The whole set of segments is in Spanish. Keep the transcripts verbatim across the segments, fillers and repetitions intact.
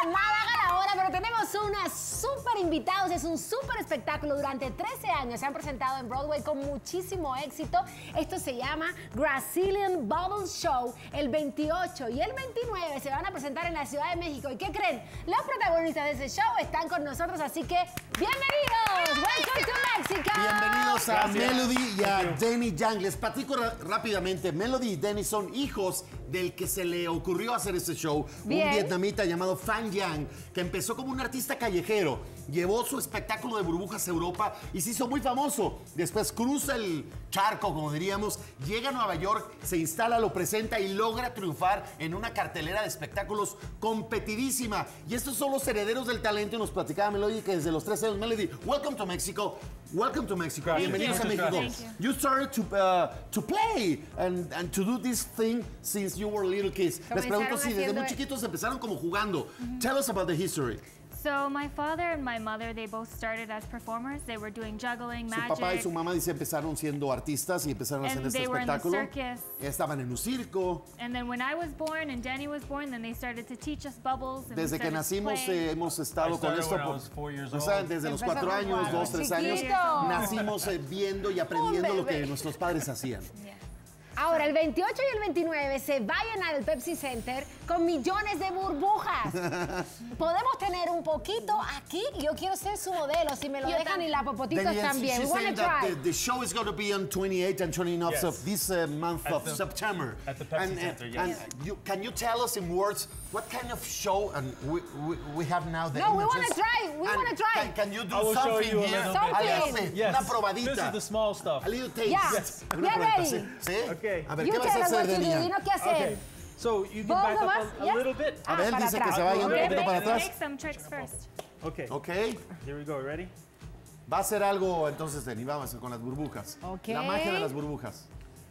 nada haga la hora, pero tenemos unas súper invitados. Es un súper espectáculo. Durante trece años se han presentado en Broadway con muchísimo éxito. Esto se llama Brazilian Bubble Show. El veintiocho y el veintinueve se van a presentar en la Ciudad de México. ¿Y qué creen? Los protagonistas de ese show están con nosotros, así que ¡bienvenidos! ¡Welcome to Mexico! Bienvenidos a Gracias. Melody y a Danny Yang. Les platico rápidamente. Melody y Danny son hijos del que se le ocurrió hacer este show. Bien. Un vietnamita llamado Phan Yang, que empezó como un artista callejero. Llevó su espectáculo de burbujas a Europa y se hizo muy famoso. Después cruza el charco, como diríamos, llega a Nueva York, se instala, lo presenta y logra triunfar en una cartelera de espectáculos competidísima. Y estos son los herederos del talento. Y nos platicaba Melody que desde los trece años, Melody, welcome to Mexico. Welcome to Mexico. Gracias. Bienvenidos a Muchas México. gracias. You started to, uh, to play and, and to do this thing since you were little kids. Les pregunto si desde muy chiquitos empezaron como jugando. Tell us about the history. So my father and my mother, they both started as performers. They were doing juggling, Su magic. papá y su mamá dice empezaron siendo artistas y empezaron a hacer And este they were in the espectáculo. circus. Estaban en un circo. And then when I was born and Danny was born, then they started to teach us bubbles. And we Desde que started nacimos playing. eh, hemos estado I con started esto. when I por- was four years o sea, old. desde los Empezó cuatro con años, cuatro. dos, tres años, Chiquito. nacimos eh, viendo y aprendiendo lo que nuestros padres hacían. Ahora, el veintiocho y el veintinueve se va a llenar el Pepsi Center con millones de burbujas. Podemos tener un poquito aquí. Yo quiero ser su modelo, si me lo Yo dejan, y la popotitos Then, yes, también. We she's wanna saying that try. the, the show is going to be on twenty-eighth and twenty-ninth Yes. of this uh, month At of the- September. at the Pepsi and, Center, and, yes. and you, can you tell us in words what kind of show? And we, we, we have now the No, we images. wanna try, we And wanna try. Can, can you do I will show something you a here? little bit. A little Something. bit, Yes. Una probadita. This is the small stuff. A little taste. Yeah. Yes. Get Una probadita, ready. ¿sí? ¿Sí? Okay. A ver, You ¿qué vas a tell us hacer, what to do. Denia? Dinos qué hacer. Okay. So you can Both back of up us, a, yes? a little bit. A ver, para dice que atrás. se vaya un Okay. poquito para Make, atrás. make some tricks first. Okay. Ok. Here we go. Ready? Va a hacer algo entonces, Deni. Vamos con las burbujas. Ok. La magia de las burbujas.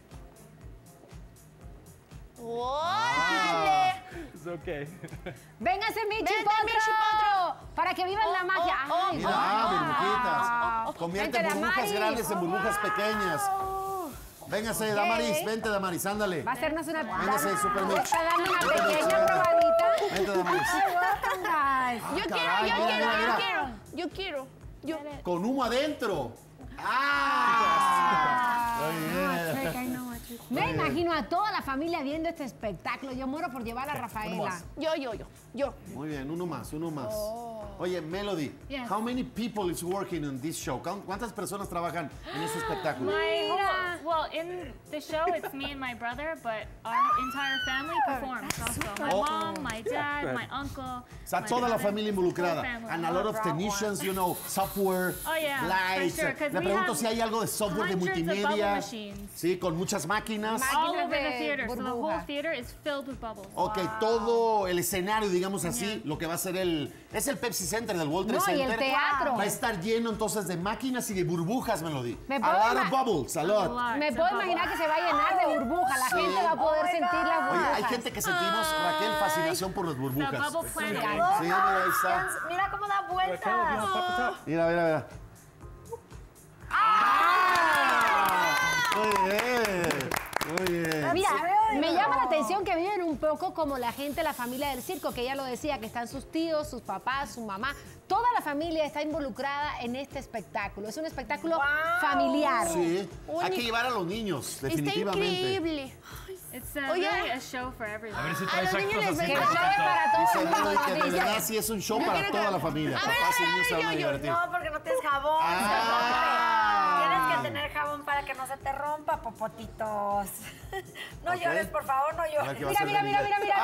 ¡Órale! It's okay. Véngase, Michi Vente, Potro, Michi Potro. para que vivan la magia. oh, Ay, Mira, wow. ah, burbujitas. Convierte Vente, burbujas Damaris. grandes en burbujas pequeñas. Véngase, Damaris. Vente, Damaris, ándale. Va a hacernos una... Véngase, Super Mix. Está dando una Vente, pequeña Damaris. probadita. Vente, Damaris. Ay, welcome, guys. Yo caray, quiero, yo mira, quiero, mira, yo mira. quiero, yo quiero. Yo. Con humo adentro. ¡Ah! Muy bien. Me imagino a toda la familia viendo este espectáculo. Yo muero por llevar a Rafaela. Yo, yo, yo, yo. Muy bien, uno más, uno más. Oye, Melody, Yes. how many people is working on this show? ¿Cuántas personas trabajan en este espectáculo? My whole, well, in the show, it's me and my brother, but our entire family performs also. My Oh. mom, my dad, my uncle. O sea, my toda la brother, familia whole involucrada. family. And a lot of technicians, you know, software, Oh, yeah, for lights. sure, 'cause Le we pregunto have si hay algo de software de hundreds of bubble multimedia. machines. Sí, con muchas máquinas. All Máquinas over the de theater, so the whole burbuja. theater is filled with bubbles. Ok, todo el escenario, digamos así, Yeah. lo que va a ser el... Es el Pepsi Center del World Trade No, y Center. el teatro. Va a estar lleno entonces de máquinas y de burbujas, Melody. ¿Me A puedo lot ima- of bubbles, a lot. Lots Me of puedo bubbles. imaginar que se va a llenar de burbujas. La Sí. gente va a poder sentir las Oye, burbujas. hay gente que sentimos, Raquel, fascinación por las The burbujas. bubble planet. Sí, mira, ahí está. Mira cómo da Okay, vueltas. you want to pop the top? Mira, mira, mira. ¡Ah! Muy bien, muy bien. Mira, me llama la atención que viven un poco como la gente, la familia del circo, que ella lo decía, que están sus tíos, sus papás, su mamá. Toda la familia está involucrada en este espectáculo. Es un espectáculo familiar. Sí, hay que llevar a los niños, Está definitivamente. increíble. It's a, Oye. really a show for everyone. A ver si A traes los niños actos les así. Que venga. lo sabe para todo Dice el mundo. Melody que de dice. verdad sí es un show para toda la familia. A ver, Papás y a niños se ver, van a yo, yo. divertir. No, porque no tienes jabón. Ah. se rompe. Tienes que tener jabón para que no se te rompa, popotitos. No Ok. llores, por favor, no A ver llores. qué va a Mira, hacer mira, Dani. mira, mira, mira.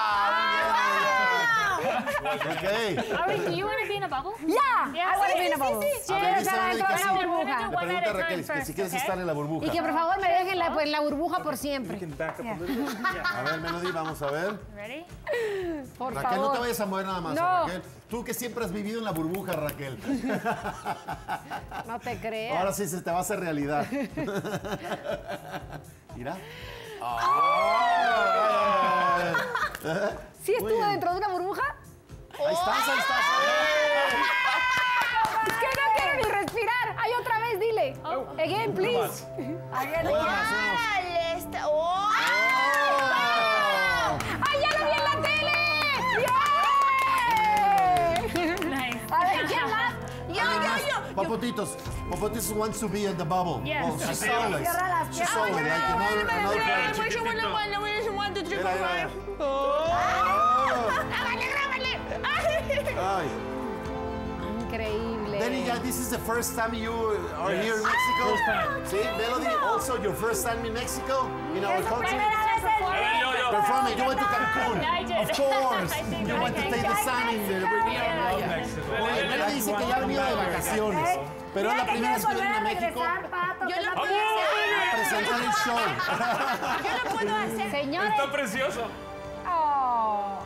¡Ah! Muy bien, Ok. Ari, do you want to be in a bubble? ¡Ya! Yeah, I wanna sí, be in a sí, bubble. sí, sí. A ver, Quiero dice estar Melody dentro que de sí. una We're burbuja. gonna Le do one pregunta a at a Raquel time que si first, quieres okay? estar en la burbuja. Y que por favor me dejen la, pues, la burbuja por You siempre. can back up a little bit. Yeah. A ver, Melody, vamos a ver. Ready? Por Raquel, no te favor. vayas a mover nada más, No. Raquel. Tú que siempre has vivido en la burbuja, Raquel. No te creas. Ahora sí se te va a hacer realidad. Mira. ¿Sí estuvo bien. dentro de una burbuja? Ahí estás, ahí estás. Es que no quiero ni respirar. Ay, otra vez, dile. Again, please. Again, Una más, una más. Dale, está- ¡Oh! ¡Ay, ya lo vi en la tele! ¡Bien! Popotitos. Popotitos wants to be in the bubble. Yes. Oh, she's Así. always. Cierra las She's piernas. always like another, another parent. Chiquitito. Mira, mira, mira. ¡Grábale, grábale! Ay. Increíble. Denny, yeah, this is the first time you are Yes. here in Mexico. First time. See, Melody, also your first time in Mexico, in our Es su country. primera vez en Yo, yo. Performing, you went to Cancun. Yeah, I did. Of course. I did. You went to Okay. take the sun in the Riviera Maya. Mexico. Oye, Melody dice que ya ha venido de vacaciones, pero es la primera vez que viene a México Yo lo a puedo hacer. presentar el show. Yo lo puedo hacer. Señores. Está precioso. Oh.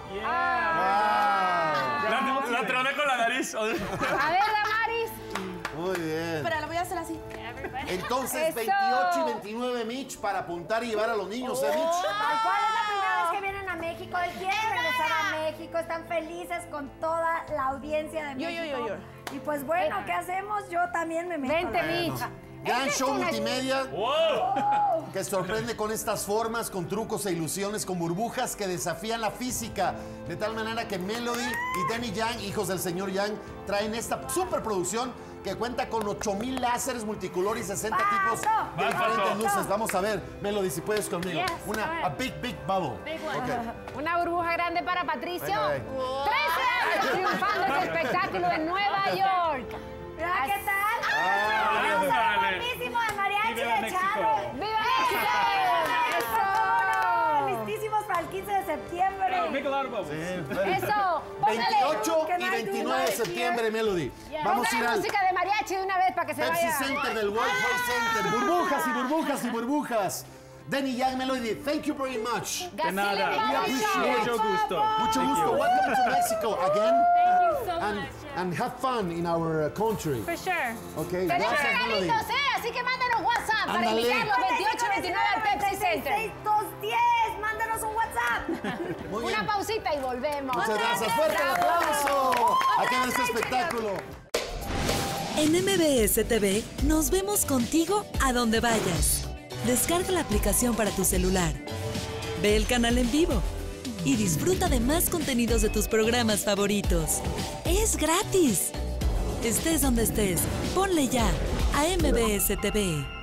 Wow. La, la troné con la nariz. A ver, Damaris. Muy bien. Espera, lo voy a hacer así. Everybody. Entonces, Eso. veintiocho y veintinueve, Mitch, para apuntar y llevar a los niños, ¿eh, Mitch? Tal cual es la primera vez que vienen a México. Él quiere regresar a México. Están felices con toda la audiencia de Yo, México. yo, yo, yo. Y pues bueno, ¿qué hacemos? Yo también me meto. Vente, la verdad. Mitch. Gran Esta es show una- multimedia ¡Wow! que sorprende con estas formas, con trucos e ilusiones, con burbujas que desafían la física. De tal manera que Melody y Denny Yang, hijos del señor Yang, traen esta superproducción que cuenta con ocho mil láseres multicolor y sesenta tipos de Va, diferentes Pato. luces. Vamos a ver, Melody, si puedes conmigo. Yes, Una, go ahead. a big, big bubble. Big one. Ok. Una burbuja grande para Patricio. Venga, venga. trece años triunfando en este espectáculo en Nueva York. Mira, ¿qué tal? Ah, Vamos a dale. ver guapísimo de mariachi Viva de México. Charo. ¡Viva México! ¡Eso! Listísimos para el quince de septiembre. Make a lot of bubbles. ¡Eso! Póngale, veintiocho Que y no hay veintinueve de duda de septiembre, Melody. Vamos a ir póngale al música de mariachi de una vez para que se Pepsi vaya. Center del World Trade Center. Burbujas y burbujas y burbujas. Denny Yang, Melody, thank you very much. De nada. Gacile We Bubble appreciate Show. Mucho gusto. Mucho Thank gusto. you. Welcome to Mexico again. Thank you so And, much. Yeah. and have fun in our uh, country. For sure. Okay, Tenemos gracias, Melody. regalitos, ¿eh? Así que mándanos WhatsApp para Ándale. invitarlos veintiocho y veintinueve al Pepsi Center. seis dos diez, mándanos un WhatsApp. Muy Una bien. pausita y volvemos. Muchas gracias. Fuerte el aplauso. Acá en este espectáculo. En M B S T V nos vemos contigo a donde vayas. Descarga la aplicación para tu celular. Ve el canal en vivo y disfruta de más contenidos de tus programas favoritos. ¡Es gratis! Estés donde estés, ponle ya a M B S T V.